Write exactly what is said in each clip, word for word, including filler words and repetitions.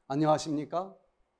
안녕하십니까?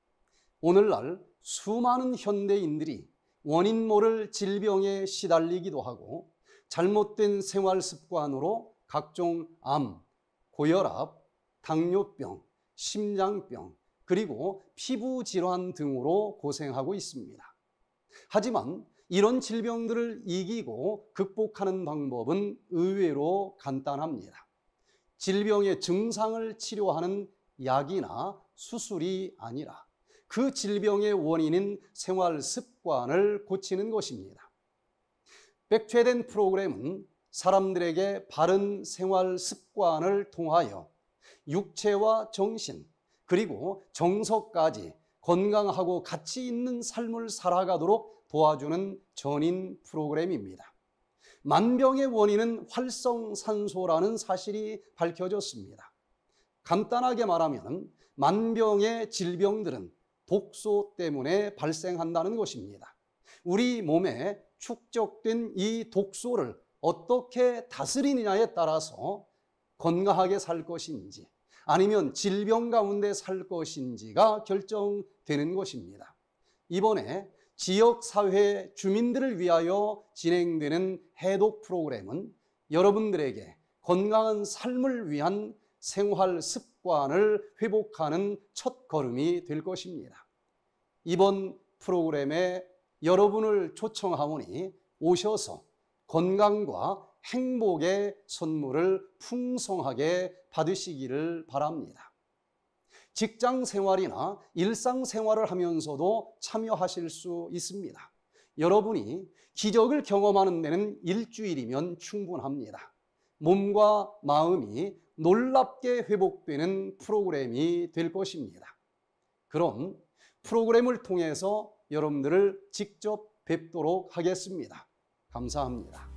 오늘날 수많은 현대인들이 원인 모를 질병에 시달리기도 하고 잘못된 생활 습관으로 각종 암, 고혈압, 당뇨병, 심장병, 그리고 피부 질환 등으로 고생하고 있습니다. 하지만 이런 질병들을 이기고 극복하는 방법은 의외로 간단합니다. 질병의 증상을 치료하는 약이나 수술이 아니라 그 질병의 원인인 생활 습관을 고치는 것입니다. 백퇴된 프로그램은 사람들에게 바른 생활 습관을 통하여 육체와 정신 그리고 정서까지 건강하고 가치 있는 삶을 살아가도록 도와주는 전인 프로그램입니다. 만병의 원인은 활성산소라는 사실이 밝혀졌습니다. 간단하게 말하면 만병의 질병들은 독소 때문에 발생한다는 것입니다. 우리 몸에 축적된 이 독소를 어떻게 다스리느냐에 따라서 건강하게 살 것인지 아니면 질병 가운데 살 것인지가 결정되는 것입니다. 이번에 지역사회 주민들을 위하여 진행되는 해독 프로그램은 여러분들에게 건강한 삶을 위한 생활 습관을 회복하는 첫 걸음이 될 것입니다. 이번 프로그램에 여러분을 초청하오니 오셔서 건강과 행복의 선물을 풍성하게 받으시기를 바랍니다. 직장 생활이나 일상 생활을 하면서도 참여하실 수 있습니다. 여러분이 기적을 경험하는 데는 일주일이면 충분합니다. 몸과 마음이 놀랍게 회복되는 프로그램이 될 것입니다. 그럼 프로그램을 통해서 여러분들을 직접 뵙도록 하겠습니다. 감사합니다.